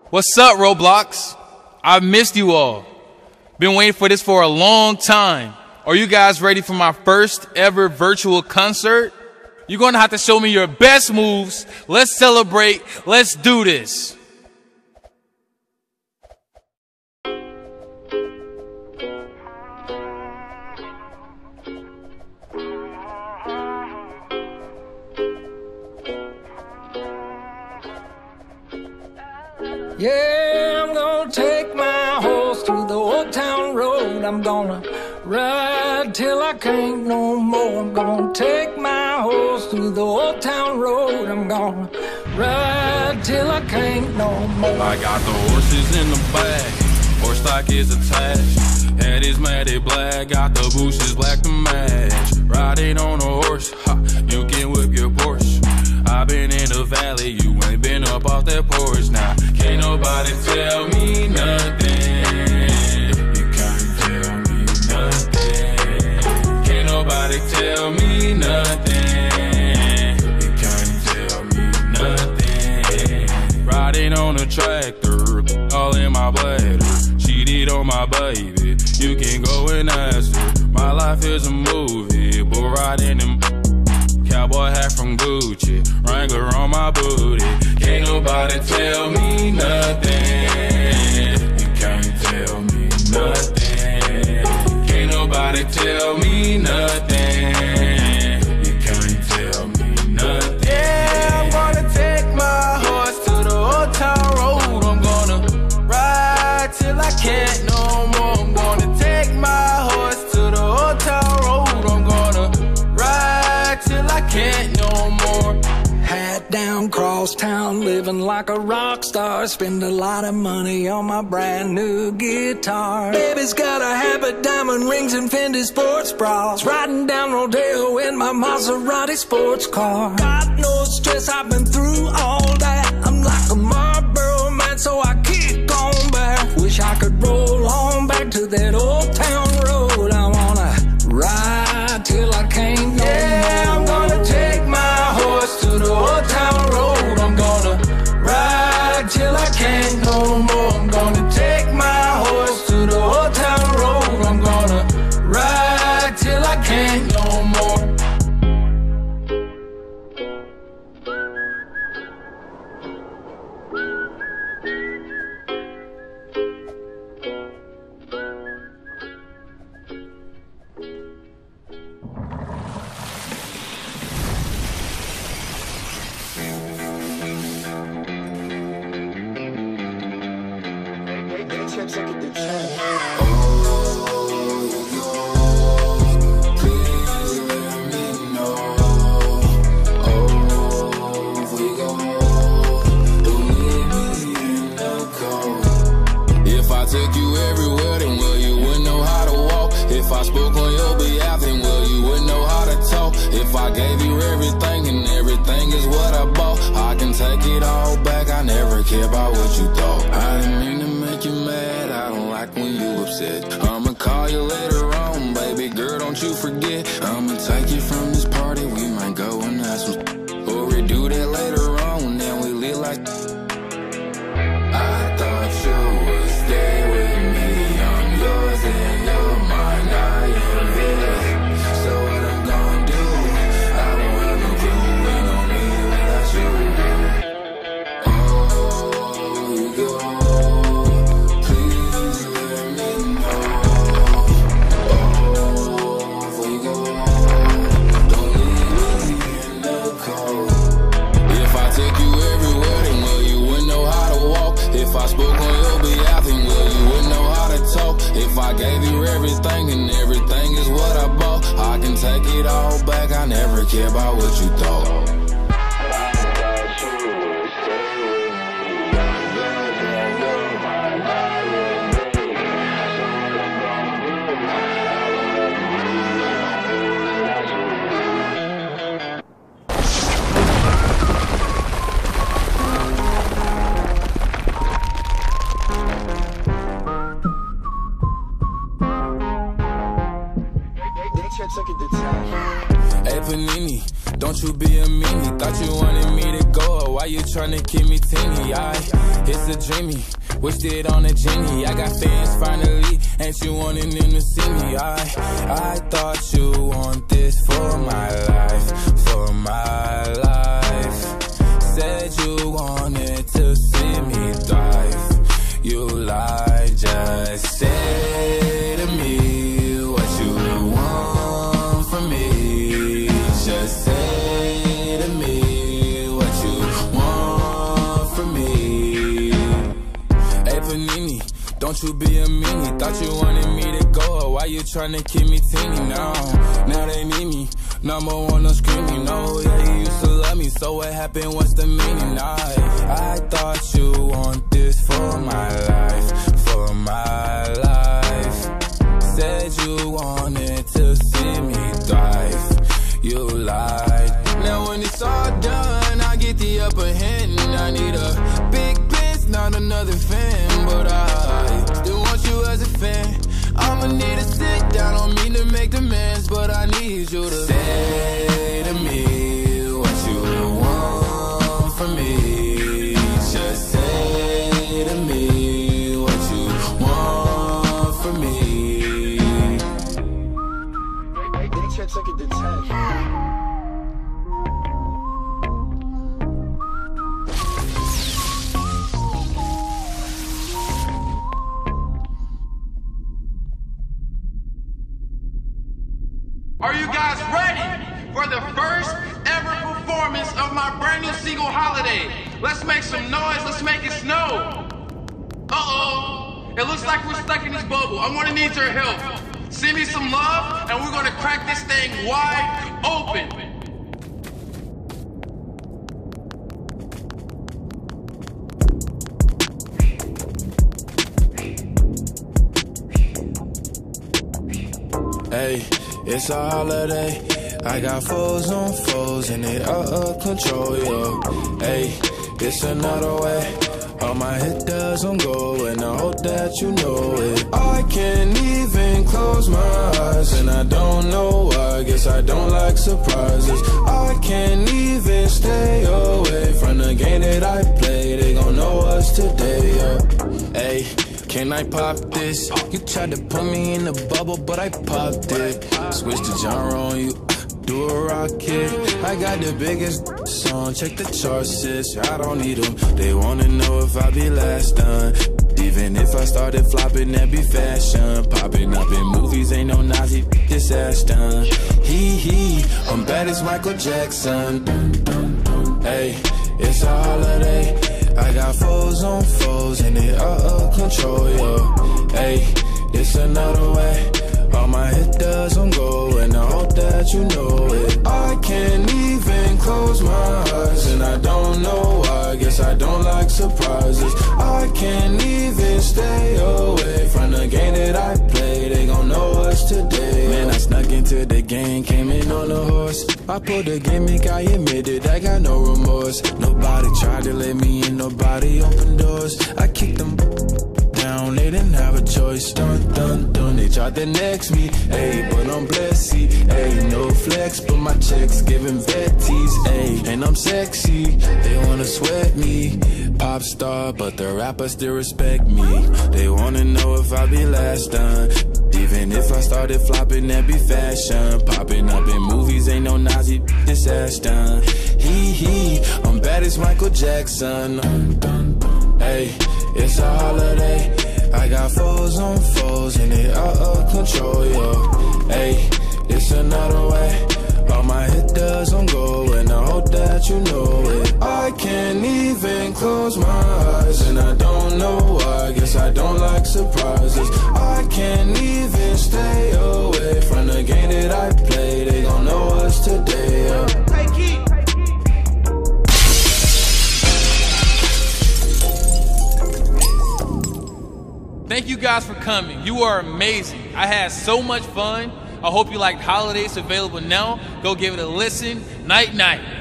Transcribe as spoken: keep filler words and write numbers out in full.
What's up, Roblox? I've missed you all. Been waiting for this for a long time. Are you guys ready for my first ever virtual concert? You're gonna have to show me your best moves. Let's celebrate. Let's do this. Yeah, I'm gonna take my horse through the old town road. I'm gonna ride till I can't no more. I'm gonna take my horse through the old town road. I'm gonna ride till I can't no more. I got the horses in the back, horse stock is attached. Head is matted black, got the bushes black to match. Riding on a horse, ha, you can whip your Porsche. I been in the valley, you ain't been up off that porch. Now, can't nobody tell me nothing. You can't tell me nothing. Can't nobody tell me nothing. You can't tell me nothing. Riding on a tractor, all in my bladder. Cheated on my baby, you can go and ask her. My life is a movie, but riding in cowboy hat from Gucci, Wrangler on my booty. Can't nobody tell me nothing. You can't tell me nothing. Can't nobody tell me nothing. You can't tell me nothing. Yeah, I'm gonna take my horse to the old town road. I'm gonna ride till I can't no more. I'm gonna take my horse to the old town road. I'm gonna ride till I can't no more. Hat down, cross town, living like a rock star. Spend a lot of money on my brand new guitar. Baby's got a habit, diamond rings and Fendi sports bras. Riding down Rodeo in my Maserati sports car. Got no stress, I've been through all that. I'm like a Marlboro man, so I kick on back. Wish I could roll on back to that old town road. I wanna ride till I can't no Yeah, more. I'm gonna take my horse to the old town road. I'm gonna ride till I can't no more. I'm gonna take my horse to the old town road. I'm gonna ride till I can't no more. If I took you everywhere, then well, you wouldn't know how to walk. If I spoke on your behalf, then well, you wouldn't know how to talk. If I gave you everything and everything is what I bought, I can take it all back, I never care about what you thought. I didn't mean to make you mad, I don't like when you upset. I'ma call you later on, baby girl, don't you forget. I'ma take you from this party, we might go and have some, or we do that later on, then we live like I thought you would stay with me. I'm yours and you're mine. I am his. So what I'm gonna do? I won't have no clue. Ain't no me without you. Oh, you go. Please let me know. Oh, before you go, don't leave me in the cold. If I take you everywhere, then well, you wouldn't know how to walk. If I spoke on your behalf, then well, you wouldn't know how to talk. If I gave you everything and everything is what I bought, I can take it all back, I never care about what you thought. Hey Panini, don't don't you be a meanie. Thought you wanted me to go, why you tryna keep me teeny? I, it's a dreamy, wished it on a genie. I got fans finally, ain't you wanting them to see me? I, I thought you want this for my life, for my life. Said you wanted to see me thrive, you lied, just say to me what you want from me. Just say to me what you want from me. Hey Panini, don't you be a meanie. Thought you wanted me to go, why you tryna keep me teeny now? Now they need me, number one on screaming. No, yeah, you used to love me, so what happened, what's the meaning? I, I thought you want this for my life, for my life. Said you wanted to see me thrive, you lied. Now when it's all done, I get the upper hand. I need a big bitch, not another fan, but I still want you as a fan. I'ma need to sit down, don't mean to make demands, but I need you to say to me what you want from me. Just say to me what you want from me. They check it to ten. Are you guys ready for the first ever performance of my brand new single, Holiday? Let's make some noise, let's make it snow. Uh-oh, it looks like we're stuck in this bubble. I'm gonna need your help. Send me some love, and we're gonna crack this thing wide open. Hey, it's a holiday. I got foes on foes and they out of control, yo. Hey, it's another way. All my hit doesn't go, and I hope that you know it. I can't even close my eyes, and I don't know why. Guess I don't like surprises. I can't even stay away from the game that I play. They gon' know us today, yo. Hey, can I pop this? You tried to put me in the bubble, but I popped it. Switch the genre on you, do a rocket. I got the biggest song, check the charts, sis. I don't need them, they wanna know if I be last done. Even if I started flopping, that be fashion. Popping up in movies, ain't no Nazi, this ass done. Hee hee, I'm bad as Michael Jackson. Hey, it's a holiday. I got foes on foes and they out of control, yo. Hey, it's another way. All my hit doesn't go, and I hope that you know it. I can't even close my eyes, and I don't know why. Guess I don't like surprises. I can't even stay away from the game that I play. They gon' know us today. Man, I snuck into the game, came in on a horse. I pulled the gimmick, I admit it, I got no remorse. Nobody tried to let me in, nobody opened doors. I kicked them down, they didn't have a choice. Dun, dun, dun, they tried to next me. Ayy, but I'm blessed, ayy, no flex, but my checks giving vetties, ayy, and I'm sexy. They wanna sweat me, pop star, but the rappers still respect me. They wanna know if I be last done. Even if I started flopping, that be fashion. Popping up in movies, ain't no Nazi, this ass done. Hee hee, I'm bad as Michael Jackson. Hey, it's a holiday. I got foes on foes and they out of control, yo. Hey, it's another way. All my hit doesn't go, and I hope that you know it. I can't even close my eyes, and I don't know why. Guess I don't like surprises. I can't even stay away from the game that I play. They gon' know us today, yo. Thank you guys for coming. You are amazing. I had so much fun. I hope you liked Holidays. Available now. Go give it a listen. Night night.